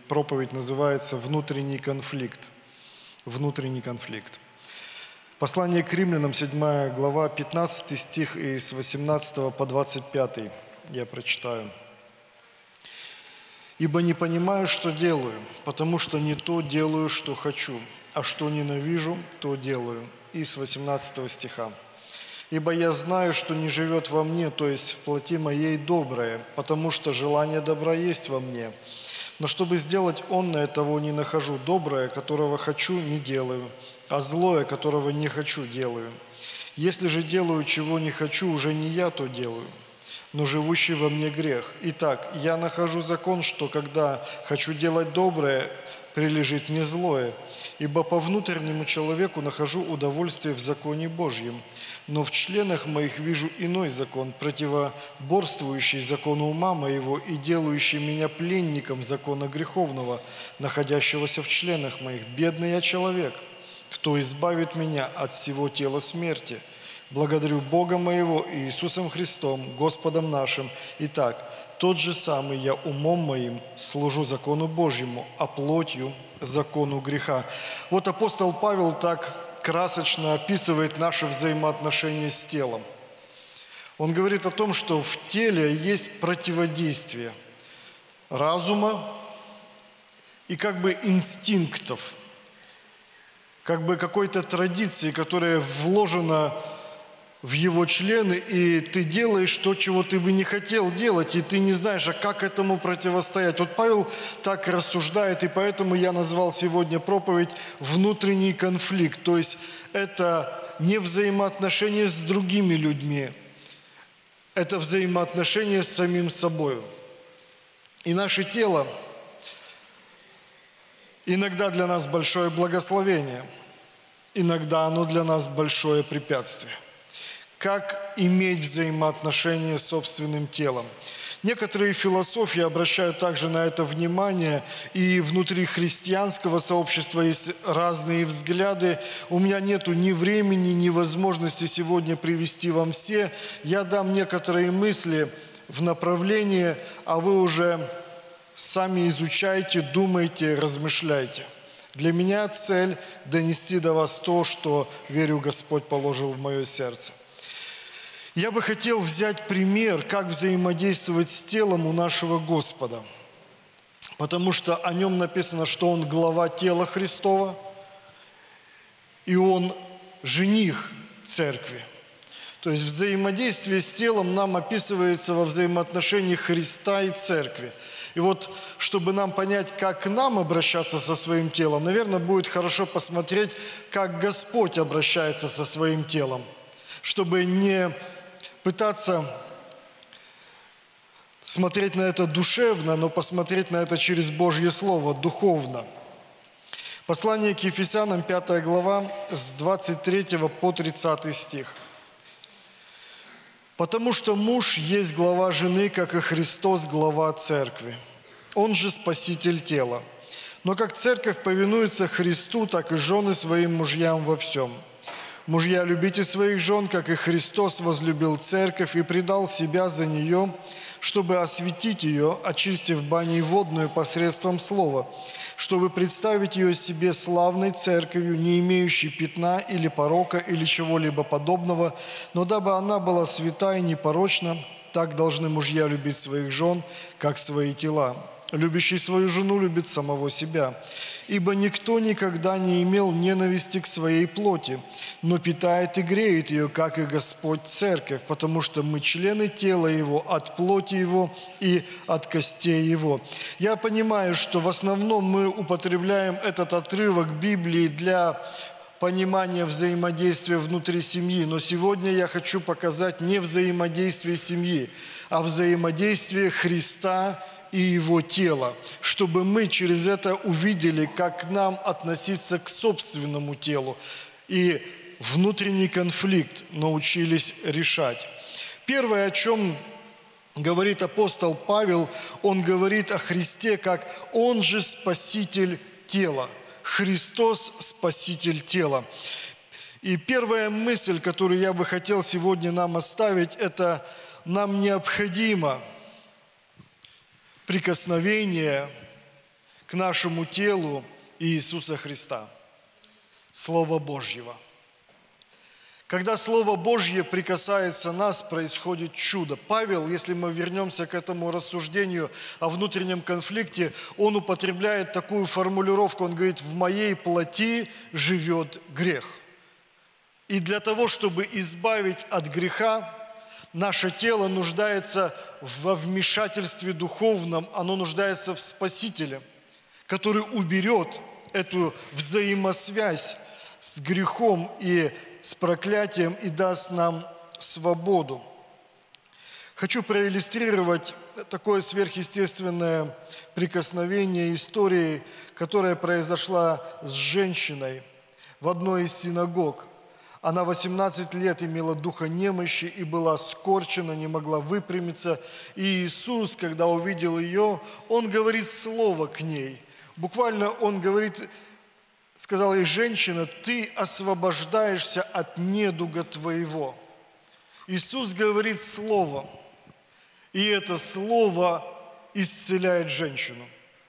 проповедь называется «Внутренний конфликт». Внутренний конфликт. Послание к Римлянам, 7 глава, 15 стих, и с 18 по 25 я прочитаю. «Ибо не понимаю, что делаю, потому что не то делаю, что хочу, а что ненавижу, то делаю». И с 18 стиха. «Ибо я знаю, что не живет во мне, то есть в плоти моей доброе, потому что желание добра есть во мне. Но чтобы сделать онное, того не нахожу. Доброе, которого хочу, не делаю, а злое, которого не хочу, делаю. Если же делаю, чего не хочу, уже не я то делаю, но живущий во мне грех. Итак, я нахожу закон, что когда хочу делать доброе, прилежит мне злое. Ибо по внутреннему человеку нахожу удовольствие в законе Божьем, но в членах моих вижу иной закон, противоборствующий закону ума моего и делающий меня пленником закона греховного, находящегося в членах моих. Бедный я человек, кто избавит меня от всего тела смерти? Благодарю Бога моего и Иисусом Христом, Господом нашим. Итак, тот же самый я умом моим служу закону Божьему, а плотью закону греха». Вот апостол Павел так красочно описывает наши взаимоотношения с телом. Он говорит о том, что в теле есть противодействие разума и как бы инстинктов, как бы какой-то традиции, которая вложена в его члены, и ты делаешь то, чего ты бы не хотел делать, и ты не знаешь, а как этому противостоять. Вот Павел так рассуждает, и поэтому я назвал сегодня проповедь «Внутренний конфликт». То есть это не взаимоотношения с другими людьми, это взаимоотношения с самим собой. И наше тело иногда для нас большое благословение, иногда оно для нас большое препятствие. Как иметь взаимоотношения с собственным телом? Некоторые философии обращают также на это внимание, и внутри христианского сообщества есть разные взгляды. У меня нету ни времени, ни возможности сегодня привести вам все. Я дам некоторые мысли в направлении, а вы уже сами изучайте, думайте, размышляйте. Для меня цель – донести до вас то, что, верю, Господь положил в мое сердце. Я бы хотел взять пример, как взаимодействовать с телом у нашего Господа, потому что о нем написано, что он глава тела Христова, и он жених церкви. То есть взаимодействие с телом нам описывается во взаимоотношениях Христа и церкви. И вот, чтобы нам понять, как нам обращаться со своим телом, наверное, будет хорошо посмотреть, как Господь обращается со своим телом, чтобы не пытаться смотреть на это душевно, но посмотреть на это через Божье Слово, духовно. Послание к Ефесянам, 5 глава, с 23 по 30 стих. «Потому что муж есть глава жены, как и Христос глава церкви. Он же спаситель тела. Но как церковь повинуется Христу, так и жены своим мужьям во всем. Мужья, любите своих жен, как и Христос возлюбил церковь и предал себя за нее, чтобы осветить ее, очистив баней водную посредством слова, чтобы представить ее себе славной церковью, не имеющей пятна или порока или чего-либо подобного, но дабы она была свята и непорочна, так должны мужья любить своих жен, как свои тела. Любящий свою жену любит самого себя. Ибо никто никогда не имел ненависти к своей плоти, но питает и греет ее, как и Господь церковь, потому что мы члены тела Его, от плоти Его и от костей Его». Я понимаю, что в основном мы употребляем этот отрывок Библии для понимания взаимодействия внутри семьи, но сегодня я хочу показать не взаимодействие семьи, а взаимодействие Христа и Его тела, чтобы мы через это увидели, как нам относиться к собственному телу и внутренний конфликт научились решать. Первое, о чем говорит апостол Павел, он говорит о Христе, как Он же Спаситель тела. Христос – Спаситель тела. И первая мысль, которую я бы хотел сегодня нам оставить, это нам необходимо прикосновение к нашему телу Иисуса Христа, Слова Божьего. Когда Слово Божье прикасается нас, происходит чудо. Павел, если мы вернемся к этому рассуждению о внутреннем конфликте, он употребляет такую формулировку, он говорит: «В моей плоти живет грех». И для того, чтобы избавить от греха, наше тело нуждается во вмешательстве духовном, оно нуждается в Спасителе, который уберет эту взаимосвязь с грехом и с проклятием и даст нам свободу. Хочу проиллюстрировать такое сверхъестественное прикосновение истории, которая произошла с женщиной в одной из синагог. Она 18 лет имела духа немощи и была скорчена, не могла выпрямиться. И Иисус, когда увидел ее, Он говорит слово к ней. Буквально Он говорит: сказал ей: «Женщина, ты освобождаешься от недуга твоего». Иисус говорит слово, и это слово исцеляет женщину.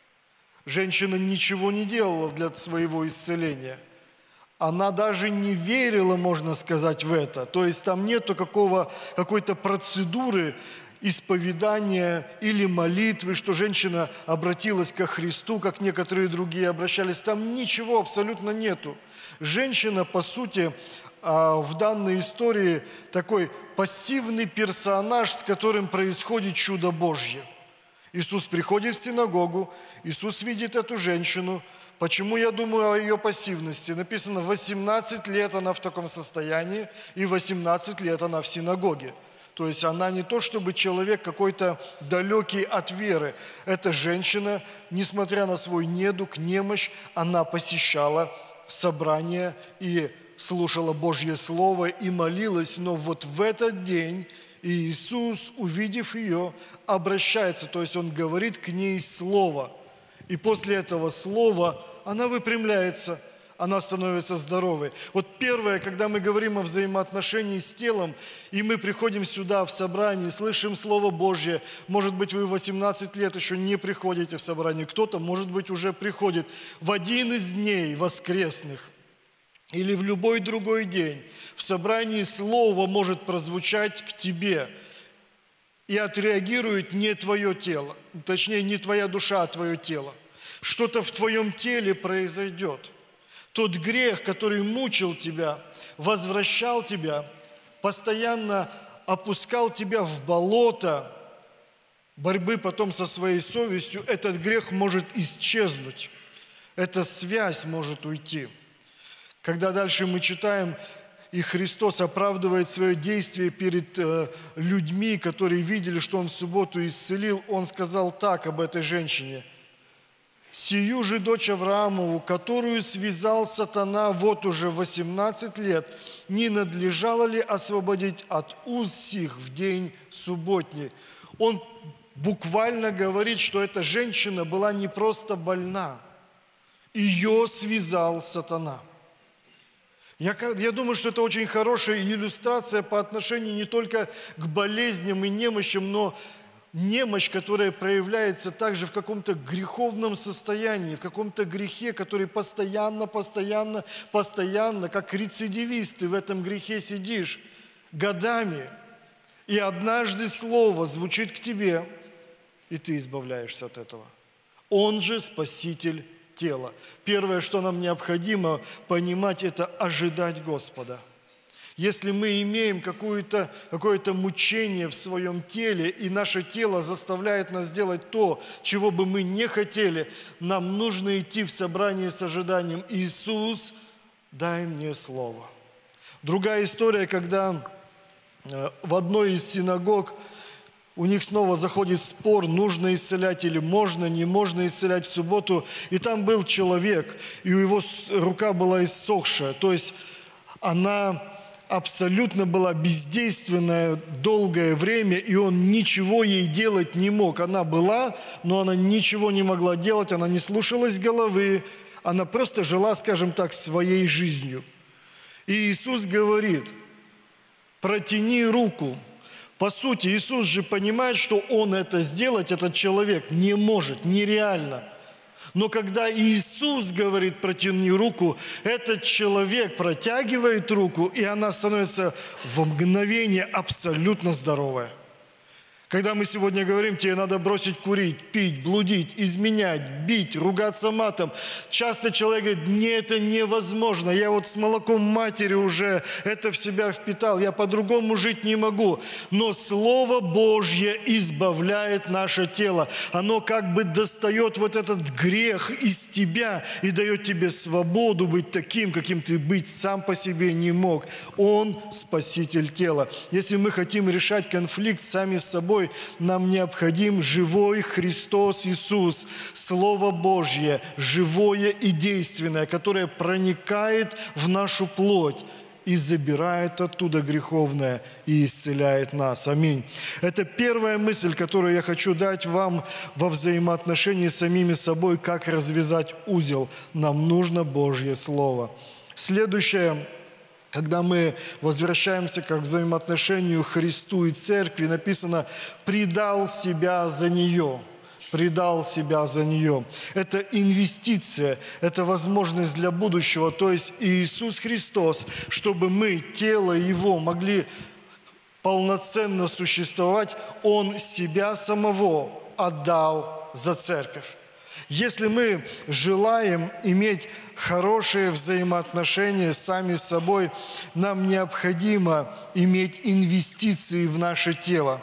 Женщина ничего не делала для своего исцеления. Она даже не верила, можно сказать, в это. То есть там нету какой-то процедуры исповедания или молитвы, что женщина обратилась ко Христу, как некоторые другие обращались. Там ничего абсолютно нету. Женщина, по сути, в данной истории такой пассивный персонаж, с которым происходит чудо Божье. Иисус приходит в синагогу, Иисус видит эту женщину. Почему я думаю о ее пассивности? Написано, 18 лет она в таком состоянии, и 18 лет она в синагоге. То есть она не то, чтобы человек какой-то далекий от веры. Эта женщина, несмотря на свой недуг, немощь, она посещала собрания и слушала Божье Слово и молилась. Но вот в этот день Иисус, увидев ее, обращается, то есть Он говорит к ней слово. И после этого слова она выпрямляется, она становится здоровой. Вот первое, когда мы говорим о взаимоотношении с телом, и мы приходим сюда в собрание, слышим Слово Божье, может быть, вы 18 лет еще не приходите в собрание, кто-то, может быть, уже приходит в один из дней воскресных или в любой другой день. В собрании Слово может прозвучать к тебе, и отреагирует не твое тело, точнее, не твоя душа, а твое тело. Что-то в твоем теле произойдет. Тот грех, который мучил тебя, возвращал тебя, постоянно опускал тебя в болото борьбы потом со своей совестью, этот грех может исчезнуть, эта связь может уйти. Когда дальше мы читаем, и Христос оправдывает свое действие перед людьми, которые видели, что Он в субботу исцелил, Он сказал так об этой женщине: «Сию же дочь Авраамову, которую связал сатана вот уже 18 лет, не надлежало ли освободить от уз сих в день субботний?» Он буквально говорит, что эта женщина была не просто больна, ее связал сатана. Я думаю, что это очень хорошая иллюстрация по отношению не только к болезням и немощам, но немощь, которая проявляется также в каком-то греховном состоянии, в каком-то грехе, который постоянно, как рецидивист, ты в этом грехе сидишь годами, и однажды слово звучит к тебе, и ты избавляешься от этого. Он же Спаситель тела. Первое, что нам необходимо понимать, это ожидать Господа. Если мы имеем какое-то мучение в своем теле, и наше тело заставляет нас делать то, чего бы мы не хотели, нам нужно идти в собрание с ожиданием: «Иисус, дай мне слово». Другая история, когда в одной из синагог у них снова заходит спор, нужно исцелять или можно, не можно исцелять в субботу. И там был человек, и у его рука была иссохшая. То есть она абсолютно была бездейственная долгое время, и он ничего ей делать не мог. Она была, но она ничего не могла делать, она не слушалась головы, она просто жила, скажем так, своей жизнью. И Иисус говорит: «Протяни руку». По сути, Иисус же понимает, что Он это сделать, этот человек, не может, нереально. Но когда Иисус говорит «протяни руку», этот человек протягивает руку, и она становится в мгновение абсолютно здоровая. Когда мы сегодня говорим, тебе надо бросить курить, пить, блудить, изменять, бить, ругаться матом, часто человек говорит, мне это невозможно, я вот с молоком матери уже это в себя впитал, я по-другому жить не могу. Но Слово Божье избавляет наше тело. Оно как бы достает вот этот грех из тебя и дает тебе свободу быть таким, каким ты быть сам по себе не мог. Он спаситель тела. Если мы хотим решать конфликт сами с собой, нам необходим живой Христос Иисус, Слово Божье, живое и действенное, которое проникает в нашу плоть и забирает оттуда греховное и исцеляет нас. Аминь. Это первая мысль, которую я хочу дать вам во взаимоотношении с самими собой, как развязать узел. Нам нужно Божье Слово. Следующее. Когда мы возвращаемся к взаимоотношению Христу и Церкви, написано «предал себя за нее». Предал себя за нее. Это инвестиция, это возможность для будущего. То есть Иисус Христос, чтобы мы, тело Его, могли полноценно существовать, Он себя самого отдал за Церковь. Если мы желаем иметь хорошие взаимоотношения сами с собой, нам необходимо иметь инвестиции в наше тело.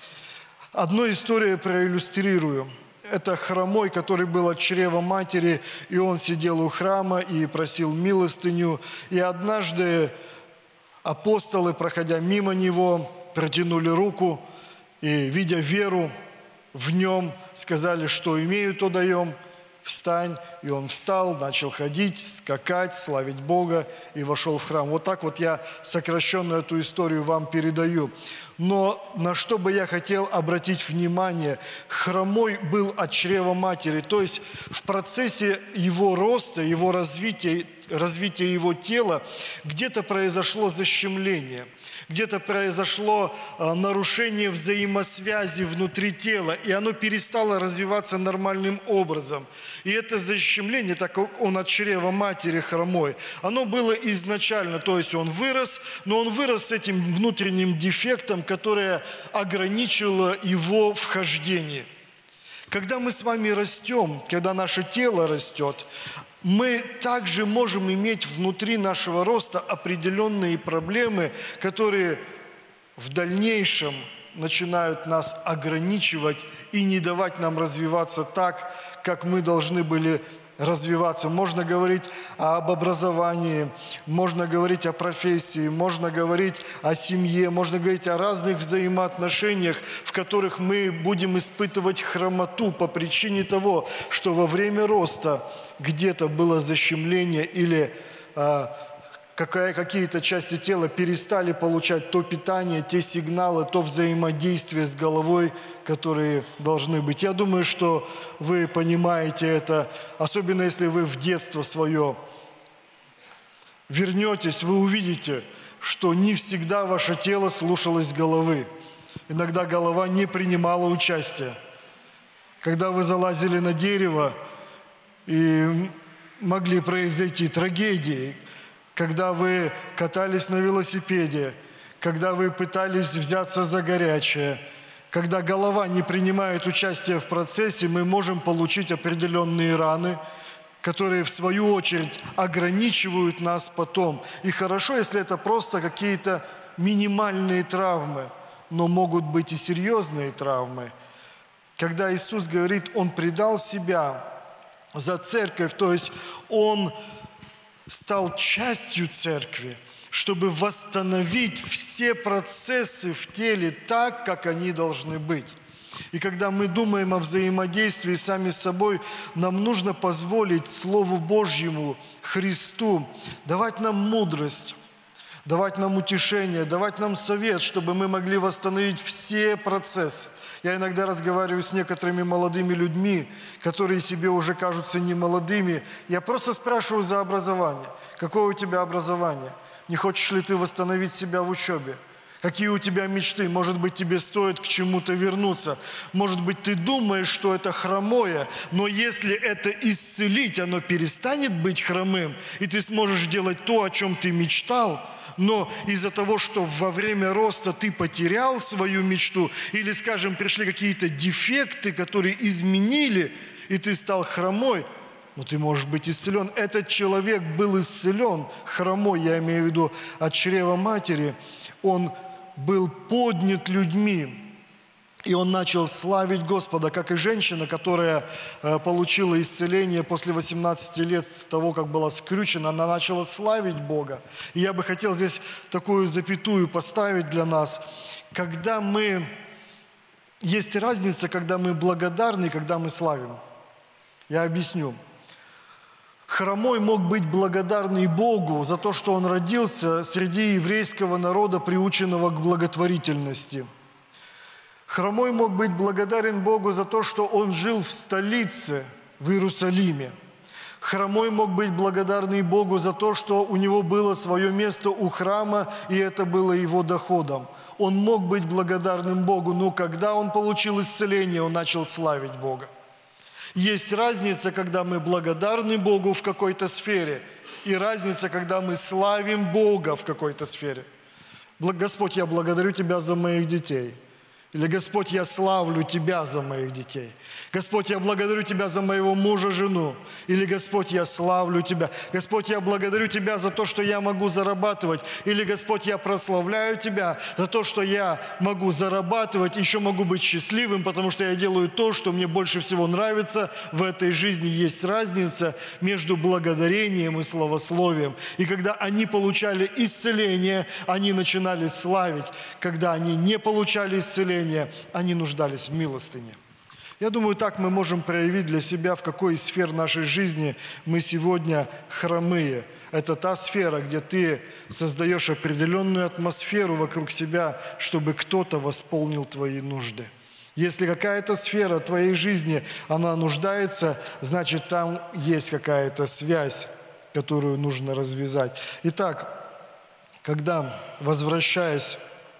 Одну историю проиллюстрирую. Это хромой, который был от чрева матери, и он сидел у храма и просил милостыню. И однажды апостолы, проходя мимо него, протянули руку и, видя веру в нем, сказали, что имею, то даем, встань. И он встал, начал ходить, скакать, славить Бога и вошел в храм. Вот так вот я сокращенно эту историю вам передаю. Но на что бы я хотел обратить внимание, хромой был от чрева матери, то есть в процессе его роста, его развития его тела где-то произошло защемление. Где-то произошло нарушение взаимосвязи внутри тела, и оно перестало развиваться нормальным образом. И это защемление, так как он от чрева матери хромой, оно было изначально, то есть он вырос, но он вырос с этим внутренним дефектом, которое ограничило его вхождение. Когда мы с вами растем, когда наше тело растет, мы также можем иметь внутри нашего роста определенные проблемы, которые в дальнейшем начинают нас ограничивать и не давать нам развиваться так, как мы должны были развиваться. Можно говорить об образовании, можно говорить о профессии, можно говорить о семье, можно говорить о разных взаимоотношениях, в которых мы будем испытывать хромоту по причине того, что во время роста где-то было защемление или какие-то части тела перестали получать то питание, те сигналы, то взаимодействие с головой, которые должны быть. Я думаю, что вы понимаете это, особенно если вы в детство свое вернетесь, вы увидите, что не всегда ваше тело слушалось головы. Иногда голова не принимала участия. Когда вы залазили на дерево, и могли произойти трагедии, когда вы катались на велосипеде, когда вы пытались взяться за горячее, когда голова не принимает участие в процессе, мы можем получить определенные раны, которые в свою очередь ограничивают нас потом. И хорошо, если это просто какие-то минимальные травмы, но могут быть и серьезные травмы. Когда Иисус говорит, Он предал себя за церковь, то есть Он стал частью церкви, чтобы восстановить все процессы в теле так, как они должны быть. И когда мы думаем о взаимодействии сами с собой, нам нужно позволить Слову Божьему, Христу, давать нам мудрость, давать нам утешение, давать нам совет, чтобы мы могли восстановить все процессы. Я иногда разговариваю с некоторыми молодыми людьми, которые себе уже кажутся не молодыми. Я просто спрашиваю за образование. Какое у тебя образование? Не хочешь ли ты восстановить себя в учебе? Какие у тебя мечты? Может быть, тебе стоит к чему-то вернуться. Может быть, ты думаешь, что это хромое, но если это исцелить, оно перестанет быть хромым, и ты сможешь делать то, о чем ты мечтал, но из-за того, что во время роста ты потерял свою мечту, или, скажем, пришли какие-то дефекты, которые изменили, и ты стал хромой, но ты можешь быть исцелен. Этот человек был исцелен, хромой, я имею в виду от чрева матери, он был поднят людьми, и он начал славить Господа, как и женщина, которая получила исцеление после 18 лет того, как была скрючена, она начала славить Бога. И я бы хотел здесь такую запятую поставить для нас. Есть разница, когда мы благодарны и когда мы славим. Я объясню. Хромой мог быть благодарный Богу за то, что он родился среди еврейского народа, приученного к благотворительности. Хромой мог быть благодарен Богу за то, что он жил в столице, в Иерусалиме. Хромой мог быть благодарный Богу за то, что у него было свое место у храма, и это было его доходом. Он мог быть благодарным Богу, но когда он получил исцеление, он начал славить Бога. Есть разница, когда мы благодарны Богу в какой-то сфере, и разница, когда мы славим Бога в какой-то сфере. Господь, я благодарю Тебя за моих детей. Или, Господь, я славлю Тебя за моих детей. Господь, я благодарю Тебя за моего мужа, жену. Или, Господь, я славлю Тебя. Господь, я благодарю Тебя за то, что я могу зарабатывать. Или, Господь, я прославляю Тебя за то, что я могу зарабатывать, еще могу быть счастливым, потому что я делаю то, что мне больше всего нравится в этой жизни. Есть разница между благодарением и славословием. И когда они получали исцеление, они начинали славить. Когда они не получали исцеление, они нуждались в милостыне. Я думаю, так мы можем проявить для себя, в какой из сфер нашей жизни мы сегодня хромые. Это та сфера, где ты создаешь определенную атмосферу вокруг себя, чтобы кто-то восполнил твои нужды. Если какая-то сфера твоей жизни, она нуждается, значит, там есть какая-то связь, которую нужно развязать. Итак, когда, возвращаясь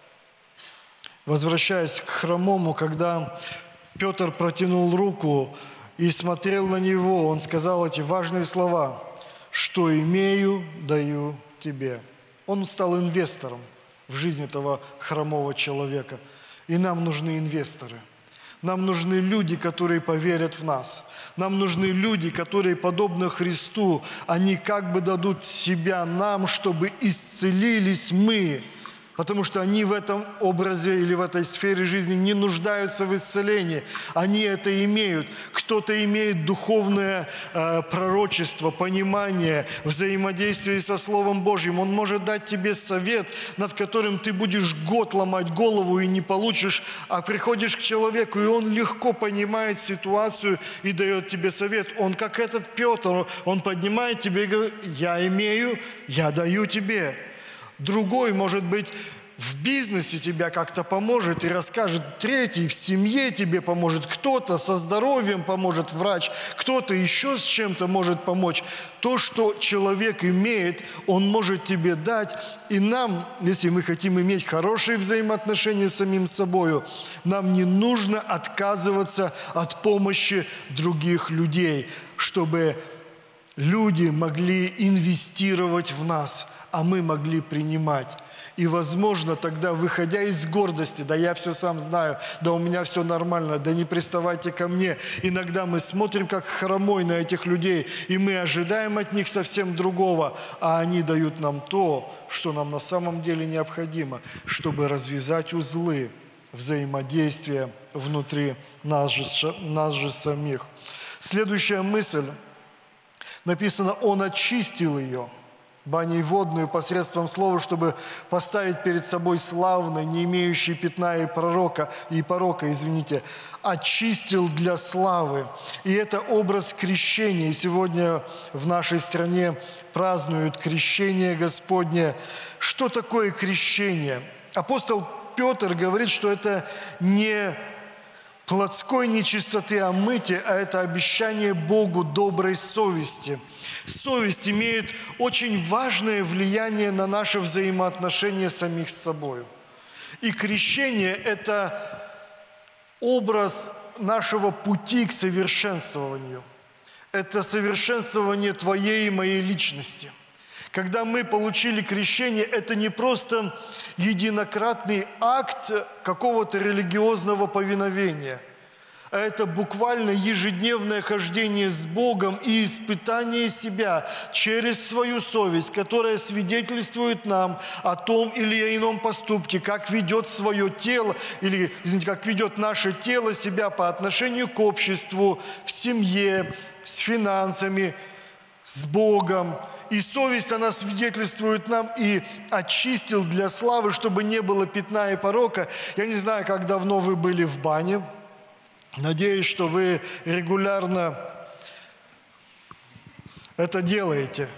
к хромому, когда Петр протянул руку и смотрел на него, он сказал эти важные слова: «Что имею, даю тебе». Он стал инвестором в жизнь этого хромого человека. И нам нужны инвесторы. Нам нужны люди, которые поверят в нас. Нам нужны люди, которые, подобно Христу, они как бы дадут себя нам, чтобы исцелились мы. Потому что они в этом образе или в этой сфере жизни не нуждаются в исцелении. Они это имеют. Кто-то имеет духовное пророчество, понимание, взаимодействие со Словом Божьим. Он может дать тебе совет, над которым ты будешь год ломать голову и не получишь, а приходишь к человеку, и он легко понимает ситуацию и дает тебе совет. Он, как этот Петр, он поднимает тебе и говорит: «Я имею, я даю тебе». Другой, может быть, в бизнесе тебя как-то поможет и расскажет. Третий в семье тебе поможет. Кто-то со здоровьем поможет, врач. Кто-то еще с чем-то может помочь. То, что человек имеет, он может тебе дать. И нам, если мы хотим иметь хорошие взаимоотношения с самим собой, нам не нужно отказываться от помощи других людей, чтобы люди могли инвестировать в нас, а мы могли принимать. И, возможно, тогда, выходя из гордости: да я все сам знаю, да у меня все нормально, да не приставайте ко мне. Иногда мы смотрим как хромой на этих людей, и мы ожидаем от них совсем другого, а они дают нам то, что нам на самом деле необходимо, чтобы развязать узлы взаимодействия внутри нас же самих. Следующая мысль. Написано: «Он очистил ее». Баней водную посредством слова, чтобы поставить перед собой славной, не имеющей пятна и порока, очистил для славы. И это образ крещения. И сегодня в нашей стране празднуют крещение Господне. Что такое крещение? Апостол Петр говорит, что это не плотской нечистоты омытия, а это обещание Богу доброй совести. Совесть имеет очень важное влияние на наши взаимоотношения самих с собой. И крещение – это образ нашего пути к совершенствованию. Это совершенствование твоей и моей личности. Когда мы получили крещение, это не просто единократный акт какого-то религиозного повиновения, а это буквально ежедневное хождение с Богом и испытание себя через свою совесть, которая свидетельствует нам о том или ином поступке, как ведет свое тело, или, извините, как ведет наше тело себя по отношению к обществу, в семье, с финансами, с Богом. И совесть, она свидетельствует нам и очистил для славы, чтобы не было пятна и порока. Я не знаю, как давно вы были в бане. Надеюсь, что вы регулярно это делаете.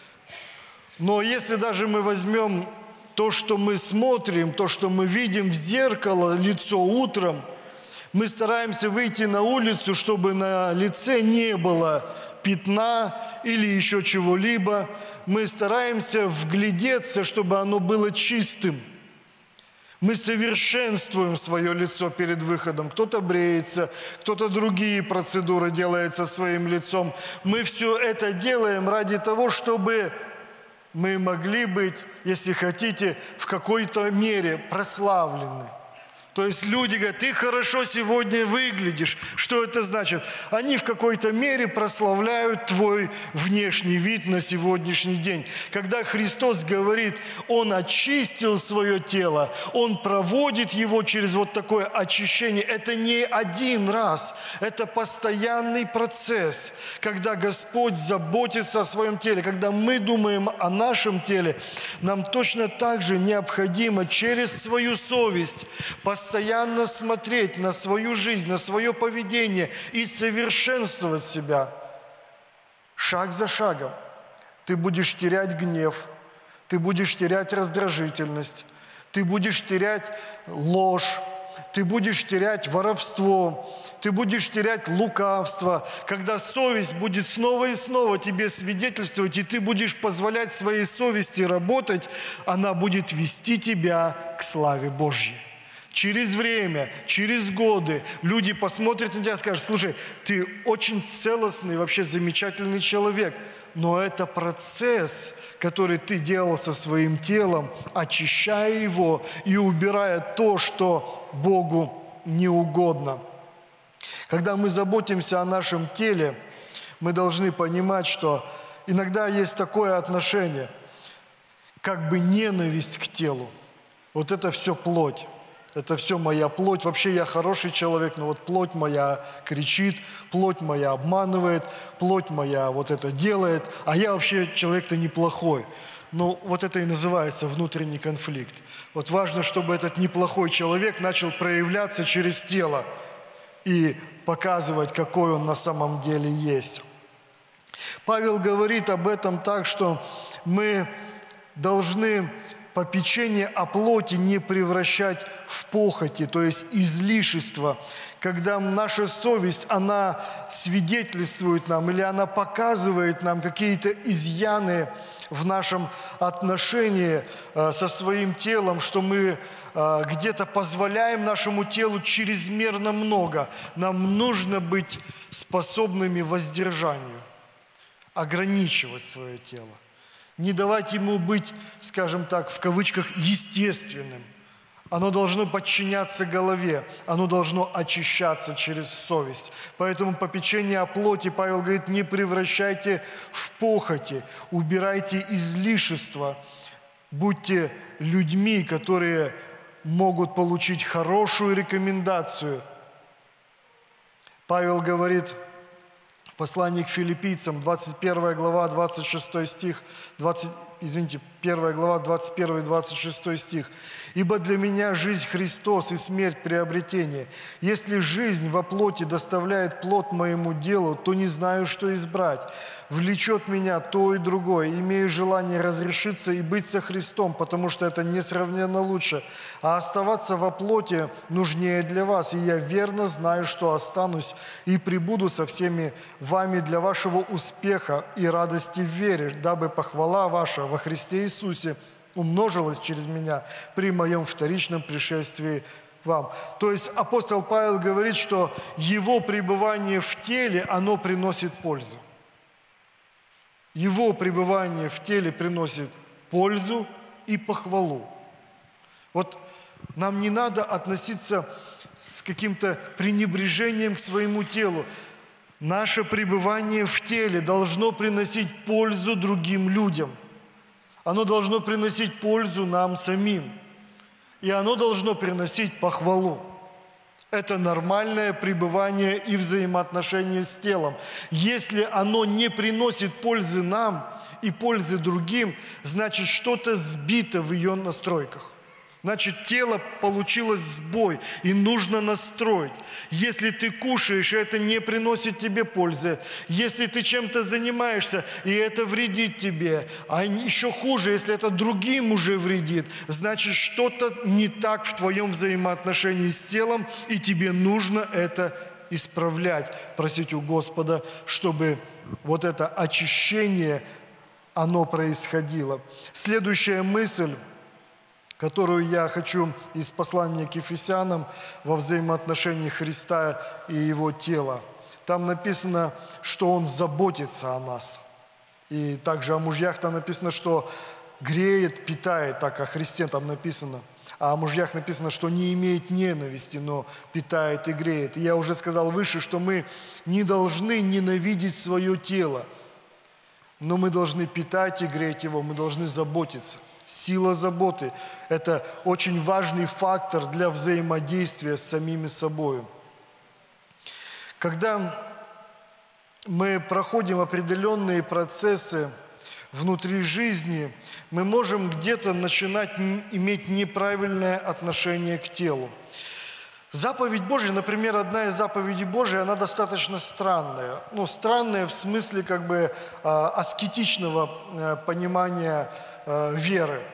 Но если даже мы возьмем то, что мы смотрим, то, что мы видим в зеркало, лицо утром, мы стараемся выйти на улицу, чтобы на лице не было пятна или еще чего-либо. Мы стараемся вглядеться, чтобы оно было чистым. Мы совершенствуем свое лицо перед выходом. Кто-то бреется, кто-то другие процедуры делает со своим лицом. Мы все это делаем ради того, чтобы мы могли быть, если хотите, в какой-то мере прославлены. То есть люди говорят: ты хорошо сегодня выглядишь. Что это значит? Они в какой-то мере прославляют твой внешний вид на сегодняшний день. Когда Христос говорит, Он очистил свое тело, Он проводит его через вот такое очищение. Это не один раз, это постоянный процесс, когда Господь заботится о своем теле. Когда мы думаем о нашем теле, нам точно так же необходимо через свою совесть постоянно смотреть на свою жизнь, на свое поведение и совершенствовать себя. Шаг за шагом. Ты будешь терять гнев, ты будешь терять раздражительность, ты будешь терять ложь, ты будешь терять воровство, ты будешь терять лукавство. Когда совесть будет снова и снова тебе свидетельствовать, и ты будешь позволять своей совести работать, она будет вести тебя к славе Божьей. Через время, через годы люди посмотрят на тебя и скажут: слушай, ты очень целостный, вообще замечательный человек. Но это процесс, который ты делал со своим телом, очищая его и убирая то, что Богу не угодно. Когда мы заботимся о нашем теле, мы должны понимать, что иногда есть такое отношение, как бы ненависть к телу. Вот это все плоть. Это все моя плоть. Вообще я хороший человек, но вот плоть моя кричит, плоть моя обманывает, плоть моя вот это делает, а я вообще человек-то неплохой. Ну, вот это и называется внутренний конфликт. Вот важно, чтобы этот неплохой человек начал проявляться через тело и показывать, какой он на самом деле есть. Павел говорит об этом так, что мы должны попечение о плоти не превращать в похоти, то есть излишество. Когда наша совесть, она свидетельствует нам или она показывает нам какие-то изъяны в нашем отношении со своим телом, что мы где-то позволяем нашему телу чрезмерно много. Нам нужно быть способными воздержанию, ограничивать свое тело. Не давать ему быть, скажем так, в кавычках, естественным. Оно должно подчиняться голове, оно должно очищаться через совесть. Поэтому попечение о плоти, Павел говорит, не превращайте в похоти, убирайте излишества, будьте людьми, которые могут получить хорошую рекомендацию. Павел говорит, послание к филиппийцам, 21 глава, 26 стих, 1 глава, 21 и 26 стих. «Ибо для меня жизнь Христос и смерть приобретение. Если жизнь во плоти доставляет плод моему делу, то не знаю, что избрать. Влечет меня то и другое. Имею желание разрешиться и быть со Христом, потому что это несравненно лучше. А оставаться во плоти нужнее для вас. И я верно знаю, что останусь и пребуду со всеми вами для вашего успеха и радости в вере, дабы похвала ваша во Христе Иисусе умножилось через меня при моем вторичном пришествии к вам». То есть апостол Павел говорит, что его пребывание в теле, оно приносит пользу. Его пребывание в теле приносит пользу и похвалу. Вот нам не надо относиться с каким-то пренебрежением к своему телу. Наше пребывание в теле должно приносить пользу другим людям. Оно должно приносить пользу нам самим. И оно должно приносить похвалу. Это нормальное пребывание и взаимоотношение с телом. Если оно не приносит пользы нам и пользы другим, значит, что-то сбито в ее настройках. Значит, тело получило сбой, и нужно настроить. Если ты кушаешь, и это не приносит тебе пользы, если ты чем-то занимаешься, и это вредит тебе, а еще хуже, если это другим уже вредит, значит, что-то не так в твоем взаимоотношении с телом, и тебе нужно это исправлять, просить у Господа, чтобы вот это очищение, оно происходило. Следующая мысль, которую я хочу из послания к Ефесянам во взаимоотношении Христа и Его тела. Там написано, что Он заботится о нас. И также о мужьях там написано, что греет, питает, так о Христе там написано. А о мужьях написано, что не имеет ненависти, но питает и греет. И я уже сказал выше, что мы не должны ненавидеть свое тело, но мы должны питать и греть его, мы должны заботиться. Сила заботы – это очень важный фактор для взаимодействия с самими собой. Когда мы проходим определенные процессы внутри жизни, мы можем где-то начинать иметь неправильное отношение к телу. Заповедь Божья, например, одна из заповедей Божьей, она достаточно странная. Странная в смысле аскетичного понимания веры.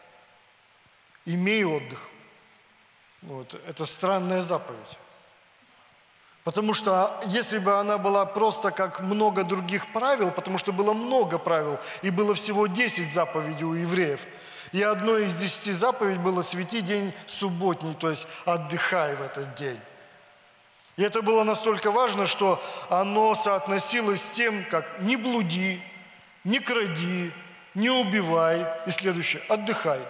Имей отдых. Это странная заповедь. Потому что если бы она была просто как много других правил, потому что было много правил, и было всего 10 заповедей у евреев, и одной из 10 заповедей было «Свети день субботний», то есть отдыхай в этот день. И это было настолько важно, что оно соотносилось с тем, как «не блуди, не кради, не убивай», и следующее «отдыхай».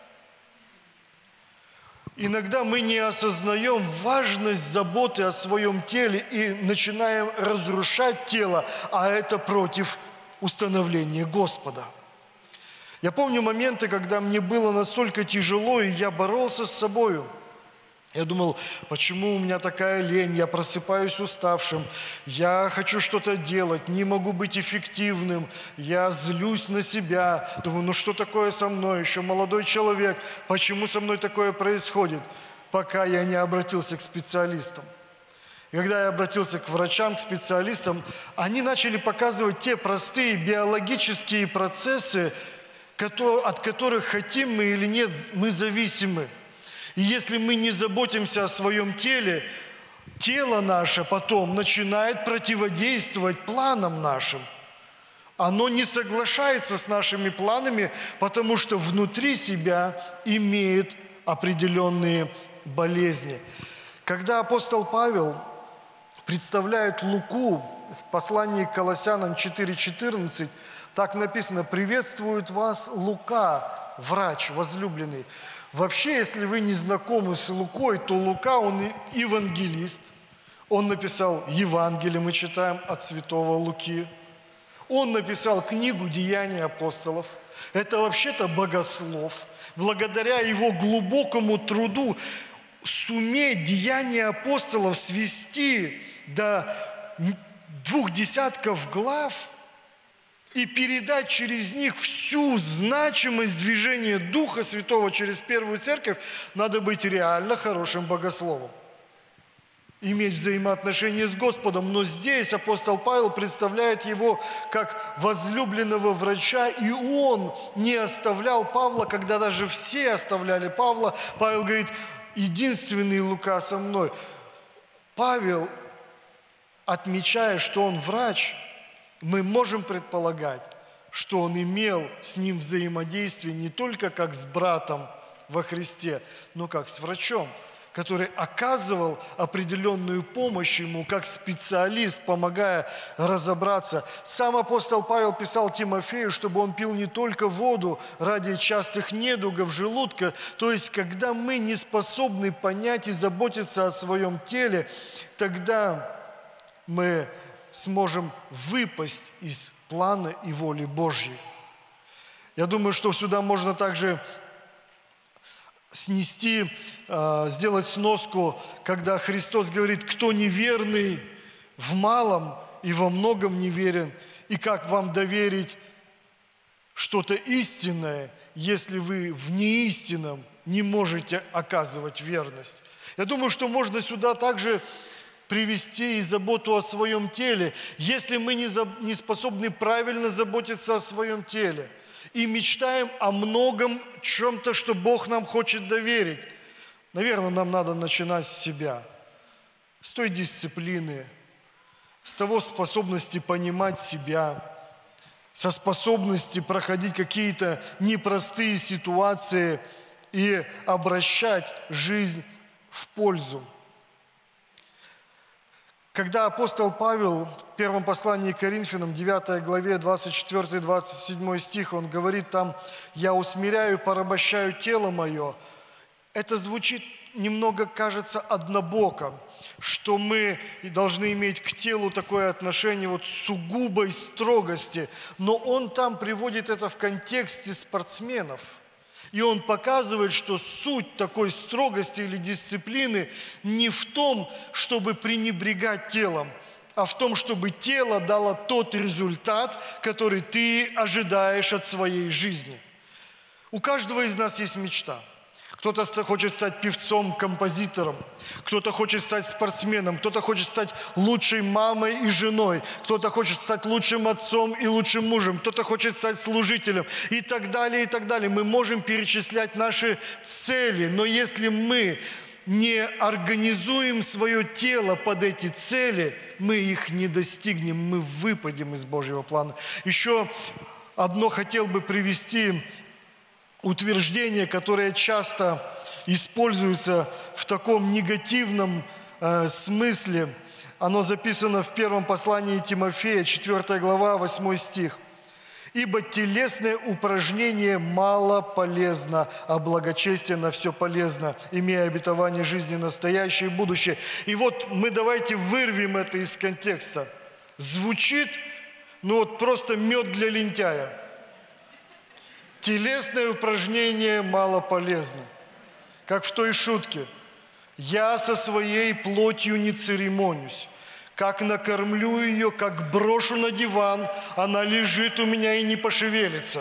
Иногда мы не осознаем важность заботы о своем теле и начинаем разрушать тело, а это против установления Господа. Я помню моменты, когда мне было настолько тяжело, и я боролся с собою. Я думал, почему у меня такая лень, я просыпаюсь уставшим, я хочу что-то делать, не могу быть эффективным, я злюсь на себя. Думаю, что такое со мной, еще молодой человек, почему со мной такое происходит, пока я не обратился к специалистам. И когда я обратился к врачам, к специалистам, они начали показывать те простые биологические процессы, от которых хотим мы или нет, мы зависимы. И если мы не заботимся о своем теле, тело наше потом начинает противодействовать планам нашим. Оно не соглашается с нашими планами, потому что внутри себя имеет определенные болезни. Когда апостол Павел представляет Луку в послании к Колоссянам 4:14, так написано: «Приветствует вас Лука, врач возлюбленный». Вообще, если вы не знакомы с Лукой, то Лука, он евангелист. Он написал Евангелие, мы читаем от святого Луки. Он написал книгу «Деяния апостолов». Это вообще-то богослов. Благодаря его глубокому труду суметь Деяния апостолов свести до 20 глав и передать через них всю значимость движения Духа Святого через Первую Церковь, надо быть реально хорошим богословом. Иметь взаимоотношения с Господом. Но здесь апостол Павел представляет его как возлюбленного врача, и он не оставлял Павла, когда даже все оставляли Павла. Павел говорит: единственный Лука со мной. Павел, отмечая, что он врач, мы можем предполагать, что он имел с ним взаимодействие не только как с братом во Христе, но как с врачом, который оказывал определенную помощь ему как специалист, помогая разобраться. Сам апостол Павел писал Тимофею, чтобы он пил не только воду ради частых недугов желудка, то есть когда мы не способны понять и заботиться о своем теле, тогда мы сможем выпасть из плана и воли Божьей. Я думаю, что сюда можно также снести, сделать сноску, когда Христос говорит: кто неверный в малом и во многом неверен, и как вам доверить что-то истинное, если вы в неистинном не можете оказывать верность. Я думаю, что можно сюда также привести и заботу о своем теле, если мы не способны правильно заботиться о своем теле и мечтаем о многом чем-то, что Бог нам хочет доверить. Наверное, нам надо начинать с себя, с той дисциплины, с того способности понимать себя, со способности проходить какие-то непростые ситуации и обращать жизнь в пользу. Когда апостол Павел в первом послании к Коринфянам, 9 главе, 24-27 стих, он говорит там: «Я усмиряю, порабощаю тело мое». Это звучит немного, кажется, однобоко, что мы должны иметь к телу такое отношение вот сугубой строгости. Но он там приводит это в контексте спортсменов. И он показывает, что суть такой строгости или дисциплины не в том, чтобы пренебрегать телом, а в том, чтобы тело дало тот результат, который ты ожидаешь от своей жизни. У каждого из нас есть мечта. Кто-то хочет стать певцом, композитором, кто-то хочет стать спортсменом, кто-то хочет стать лучшей мамой и женой, кто-то хочет стать лучшим отцом и лучшим мужем, кто-то хочет стать служителем и так далее, и так далее. Мы можем перечислять наши цели, но если мы не организуем свое тело под эти цели, мы их не достигнем, мы выпадем из Божьего плана. Еще одно хотел бы привести утверждение, которое часто используется в таком негативном смысле. Оно записано в первом послании Тимофея, 4 глава, 8 стих. «Ибо телесное упражнение мало полезно, а благочестие на все полезно, имея обетование жизни настоящее и будущее». И вот мы давайте вырвем это из контекста. Звучит, вот просто мед для лентяя. Телесное упражнение мало полезно. Как в той шутке: «Я со своей плотью не церемонюсь. Как накормлю ее, как брошу на диван, она лежит у меня и не пошевелится».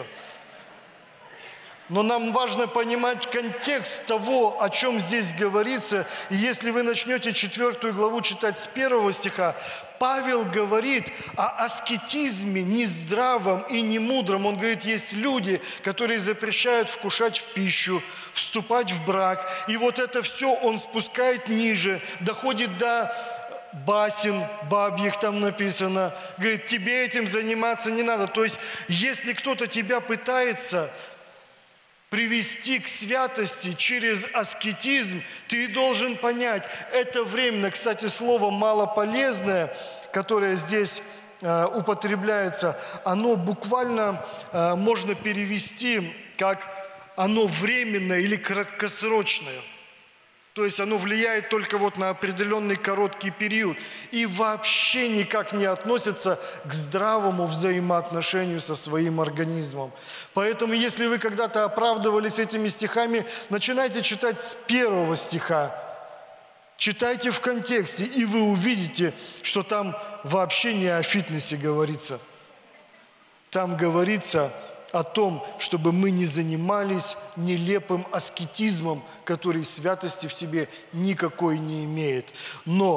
Но нам важно понимать контекст того, о чем здесь говорится. И если вы начнете 4 главу читать с 1 стиха, Павел говорит о аскетизме нездравом и немудром. Он говорит, есть люди, которые запрещают вкушать в пищу, вступать в брак. И вот это все он спускает ниже, доходит до басен бабьих, там написано. Говорит, тебе этим заниматься не надо. То есть, если кто-то тебя пытается привести к святости через аскетизм, ты должен понять, это временно. Кстати, слово «малополезное», которое здесь употребляется, оно буквально можно перевести как «оно временное» или «краткосрочное». То есть оно влияет только вот на определенный короткий период и вообще никак не относится к здравому взаимоотношению со своим организмом. Поэтому, если вы когда-то оправдывались этими стихами, начинайте читать с 1 стиха. Читайте в контексте, и вы увидите, что там вообще не о фитнесе говорится. Там говорится о том, чтобы мы не занимались нелепым аскетизмом, который святости в себе никакой не имеет. Но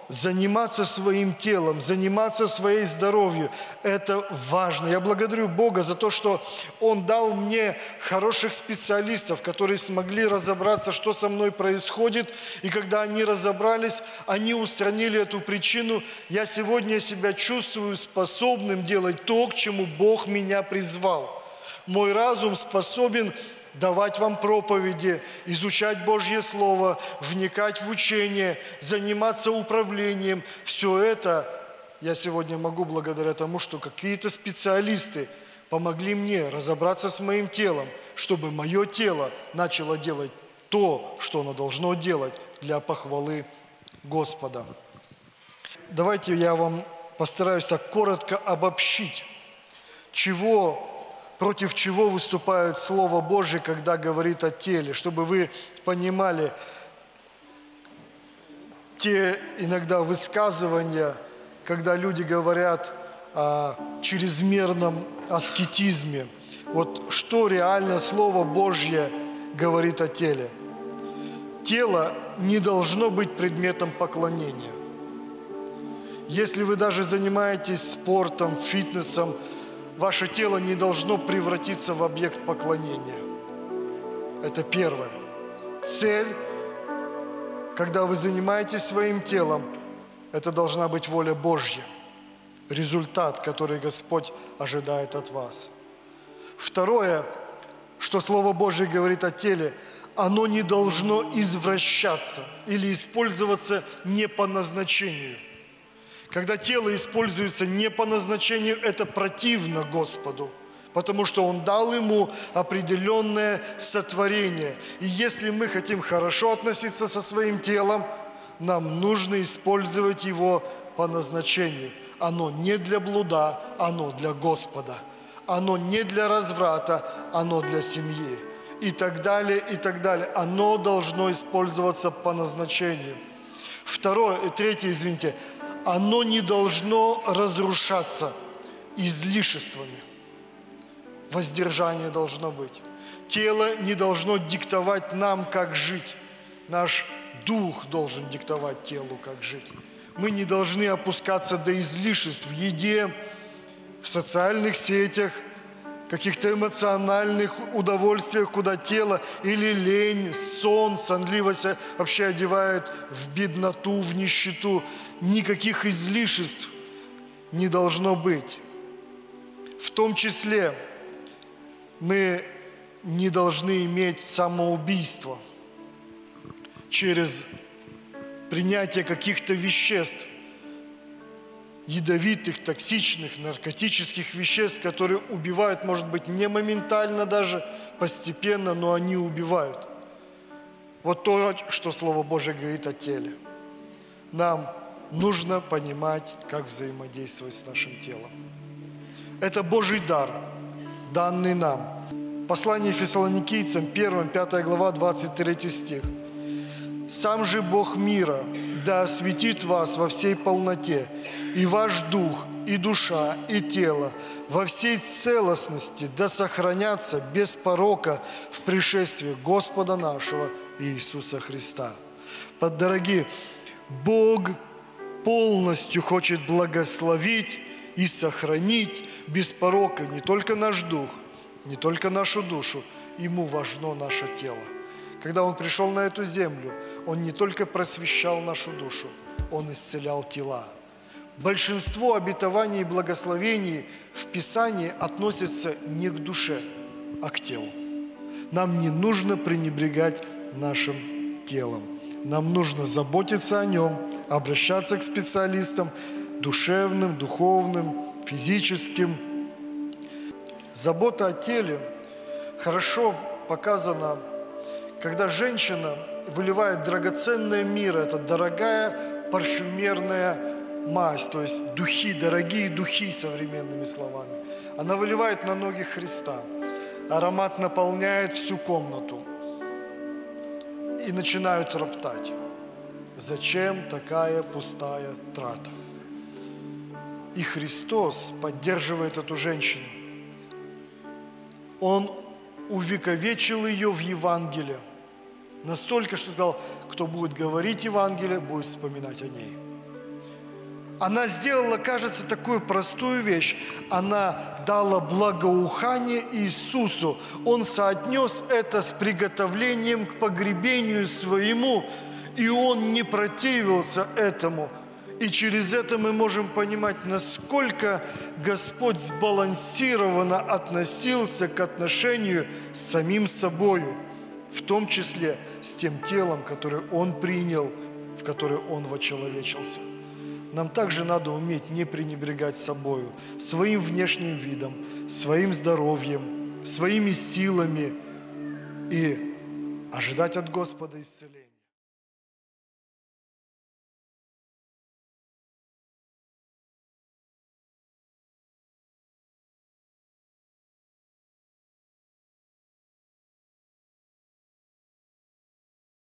заниматься своим телом, заниматься своей здоровью – это важно. Я благодарю Бога за то, что Он дал мне хороших специалистов, которые смогли разобраться, что со мной происходит. И когда они разобрались, они устранили эту причину. Я сегодня себя чувствую способным делать то, к чему Бог меня призвал. Мой разум способен давать вам проповеди, изучать Божье Слово, вникать в учение, заниматься управлением. Все это я сегодня могу благодаря тому, что какие-то специалисты помогли мне разобраться с моим телом, чтобы мое тело начало делать то, что оно должно делать для похвалы Господа. Давайте я вам постараюсь так коротко обобщить, против чего выступает Слово Божье, когда говорит о теле, чтобы вы понимали те иногда высказывания, когда люди говорят о чрезмерном аскетизме. Вот что реально Слово Божье говорит о теле. Тело не должно быть предметом поклонения. Если вы даже занимаетесь спортом, фитнесом, ваше тело не должно превратиться в объект поклонения. Это первое. Цель, когда вы занимаетесь своим телом, это должна быть воля Божья. Результат, который Господь ожидает от вас. Второе, что Слово Божье говорит о теле, оно не должно извращаться или использоваться не по назначению. Когда тело используется не по назначению, это противно Господу, потому что Он дал ему определенное сотворение. И если мы хотим хорошо относиться со своим телом, нам нужно использовать его по назначению. Оно не для блуда, оно для Господа. Оно не для разврата, оно для семьи. И так далее, и так далее. Оно должно использоваться по назначению. Третье, оно не должно разрушаться излишествами. Воздержание должно быть. Тело не должно диктовать нам, как жить. Наш дух должен диктовать телу, как жить. Мы не должны опускаться до излишеств в еде, в социальных сетях, каких-то эмоциональных удовольствиях, куда тело или лень, сон, сонливость вообще одевает в бедноту, в нищету. Никаких излишеств не должно быть. В том числе мы не должны иметь самоубийство через принятие каких-то веществ, ядовитых, токсичных, наркотических веществ, которые убивают, может быть, не моментально даже, постепенно, но они убивают. Вот то, что Слово Божие говорит о теле. Нам нужно понимать, как взаимодействовать с нашим телом. Это Божий дар, данный нам. Послание Фессалоникийцам, 1, 5 глава, 23 стих. «Сам же Бог мира да осветит вас во всей полноте, и ваш дух, и душа, и тело во всей целостности да сохранятся без порока в пришествии Господа нашего Иисуса Христа». Дорогие, Бог полностью хочет благословить и сохранить без порока не только наш дух, не только нашу душу, Ему важно наше тело. Когда Он пришел на эту землю, Он не только просвещал нашу душу, Он исцелял тела. Большинство обетований и благословений в Писании относятся не к душе, а к телу. Нам не нужно пренебрегать нашим телом. Нам нужно заботиться о нем, обращаться к специалистам душевным, духовным, физическим. Забота о теле хорошо показана, когда женщина выливает драгоценное мира, это дорогая парфюмерная мазь, то есть духи, дорогие духи современными словами. Она выливает на ноги Христа. Аромат наполняет всю комнату. И начинают роптать. Зачем такая пустая трата? И Христос поддерживает эту женщину. Он увековечил ее в Евангелии. Настолько, что сказал, кто будет говорить Евангелие, будет вспоминать о ней. Она сделала, кажется, такую простую вещь. Она дала благоухание Иисусу. Он соотнес это с приготовлением к погребению своему, и Он не противился этому. И через это мы можем понимать, насколько Господь сбалансированно относился к отношению с самим собою, в том числе с тем телом, которое Он принял, в которое Он вочеловечился. Нам также надо уметь не пренебрегать собою, своим внешним видом, своим здоровьем, своими силами и ожидать от Господа исцеления.